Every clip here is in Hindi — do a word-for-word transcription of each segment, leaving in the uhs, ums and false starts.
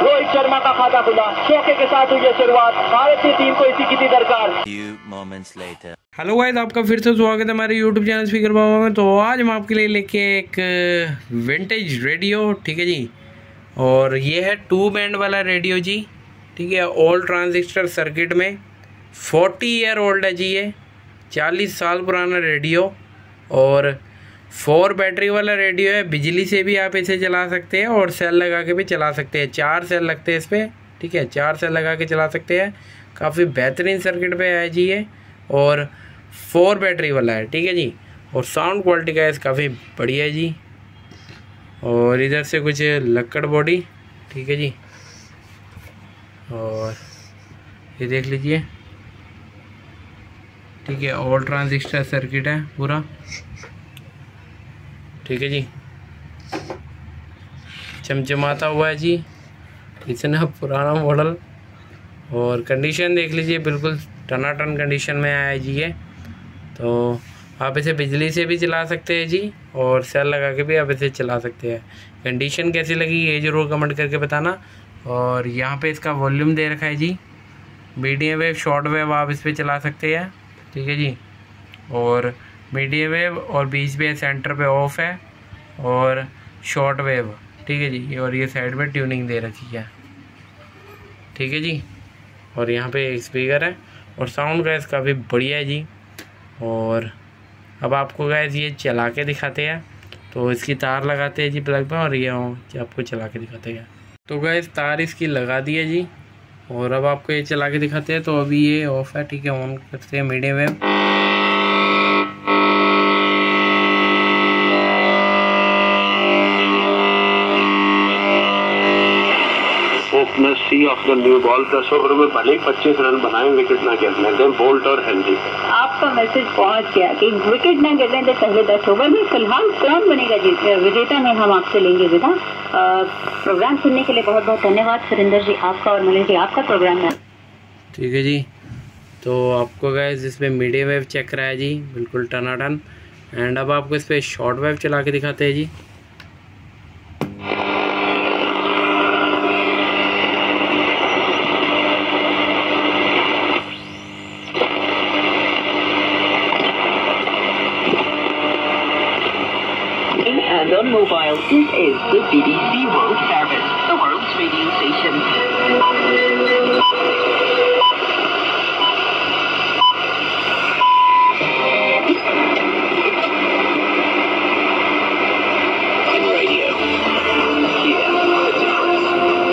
रोहित शर्मा का खाता खुला, चौके के साथ हुई शुरुआत। भारतीय टीम को इसी की थी दरकार। हेलो गाइस, आपका फिर से स्वागत है हमारे यूट्यूब चैनल स्पीकर बाबा में। तो आज हम आपके लिए लेके एक विंटेज रेडियो, ठीक है जी। और ये है टू बैंड वाला रेडियो जी, ठीक है। ऑल ट्रांजिस्टर सर्किट में फोर्टी ईयर ओल्ड है जी, ये चालीस साल पुराना रेडियो। और फोर बैटरी वाला रेडियो है, बिजली से भी आप इसे चला सकते हैं और सेल लगा के भी चला सकते हैं। चार सेल लगते हैं इस पर, ठीक है, चार सेल लगा के चला सकते हैं। काफ़ी बेहतरीन सर्किट पे है जी ये, और फोर बैटरी वाला है, ठीक है जी। और साउंड क्वालिटी का काफ़ी बढ़िया है जी। और इधर से कुछ लक्कड़ बॉडी, ठीक है जी। और ये देख लीजिए, ठीक है, ऑल ट्रांजिस्टर सर्किट है पूरा, ठीक है जी। चमचमाता हुआ है जी, इतना पुराना मॉडल। और कंडीशन देख लीजिए, बिल्कुल टनाटन कंडीशन में आया है जी ये। तो आप इसे बिजली से भी चला सकते हैं जी, और सेल लगा के भी आप इसे चला सकते हैं। कंडीशन कैसी लगी ये ज़रूर कमेंट करके बताना। और यहाँ पे इसका वॉल्यूम दे रखा है जी, मीडियम वेव, शॉर्ट वेव आप इस पर चला सकते हैं, ठीक है जी। और मीडियम वेव और बीच में सेंटर पे ऑफ है, और शॉर्ट वेव, ठीक है जी। और ये साइड में ट्यूनिंग दे रखी है, ठीक है जी। और यहाँ पे एक स्पीकर है, और साउंड गैस काफ़ी बढ़िया है जी। और अब आपको गैस ये चला के दिखाते हैं। तो इसकी तार लगाते हैं जी प्लग में, और ये आपको चला के दिखाते हैं। तो गैस तार इसकी लगा दी है जी, और अब आपको ये चला के दिखाते हैं। तो अभी ये ऑफ है, ठीक है। ऑन करते हैं medium wave, opener see off the new ball, दस ओवर में भले पच्चीस रन बनाए, विकेट ना गिरने दें, बोल्ट और हेनरी। आपका मैसेज पहुंच गया कि विकेट ना गिरने दें पहले दस ओवर में। फिलहाल कौन बनेगा विजेता में हम आपसे लेंगे विदा। प्रोग्राम सुनने के लिए बहुत बहुत धन्यवाद सुरेंद्र जी आपका, और मलिन जी आपका प्रोग्राम है, ठीक है जी। तो आपको गाइस इसमें मीडियम वेव चेक करा है जी, बिल्कुल टनाटन। एंड अब आपको इस पर शॉर्ट वेव चला के दिखाते हैं जी। And on mobile, this is the B B C World Service, the world's radio station. In radio, hear the difference.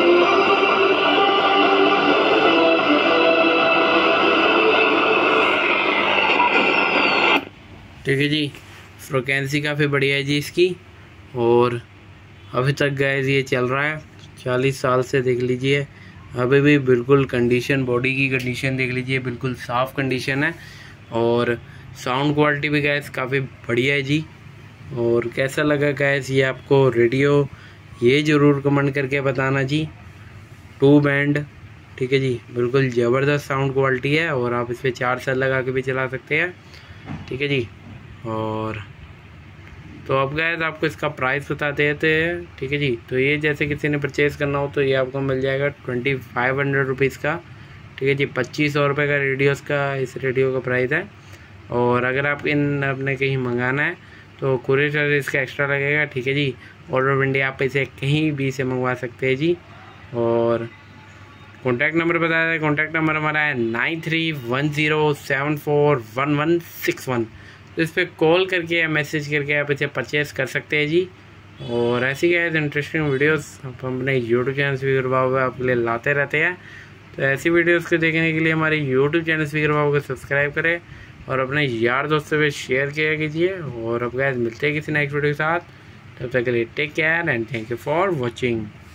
ठीक है जी, फ्रिक्वेंसी काफ़ी बढ़िया है जी इसकी। और अभी तक गैस ये चल रहा है चालीस साल से, देख लीजिए अभी भी बिल्कुल कंडीशन, बॉडी की कंडीशन देख लीजिए, बिल्कुल साफ़ कंडीशन है। और साउंड क्वालिटी भी गैस काफ़ी बढ़िया है जी। और कैसा लगा गैस ये आपको रेडियो, ये ज़रूर कमेंट करके बताना जी। टू बैंड, ठीक है जी, बिल्कुल ज़बरदस्त साउंड क्वालिटी है। और आप इस पर चार सेल लगा के भी चला सकते हैं, ठीक है जी। और तो अब गैस आपको इसका प्राइस बता देते हैं, ठीक है जी। तो ये जैसे किसी ने परचेज़ करना हो तो ये आपको मिल जाएगा ट्वेंटी फाइव हंड्रेड रुपीज़ का, ठीक है जी। पच्चीस सौ रुपये का रेडियोस का, इस रेडियो का प्राइस है। और अगर आप इन अपने कहीं मंगाना है तो कुरियर चार्ज इसका एक्स्ट्रा लगेगा, ठीक है जी। ऑल ओवर इंडिया आप इसे कहीं भी से मंगवा सकते हैं जी। और कॉन्टैक्ट नंबर बताया है, कॉन्टैक्ट नंबर हमारा है nine three one zero seven four one one six one. तो इस पर कॉल करके या मैसेज करके आप इसे परचेज़ कर सकते हैं जी। और ऐसी क्या है इंटरेस्टिंग वीडियोस हम अपने यूट्यूब चैनल स्पीकर बाबू आपके लिए लाते रहते हैं। तो ऐसी वीडियोस को देखने के लिए हमारे यूट्यूब चैनल स्पीकर बाबू को सब्सक्राइब करें, और अपने यार दोस्तों पे शेयर किया कीजिए। और अब गाइस मिलते हैं किसी नेक्स्ट वीडियो के साथ, तब तक के लिए take care and thank you for watching.